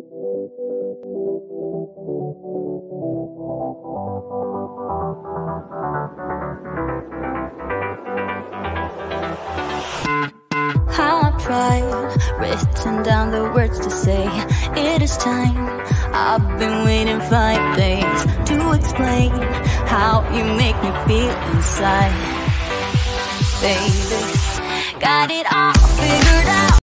I've tried, written down the words to say it is time. I've been waiting 5 days to explain how you make me feel inside. Baby, got it all figured out.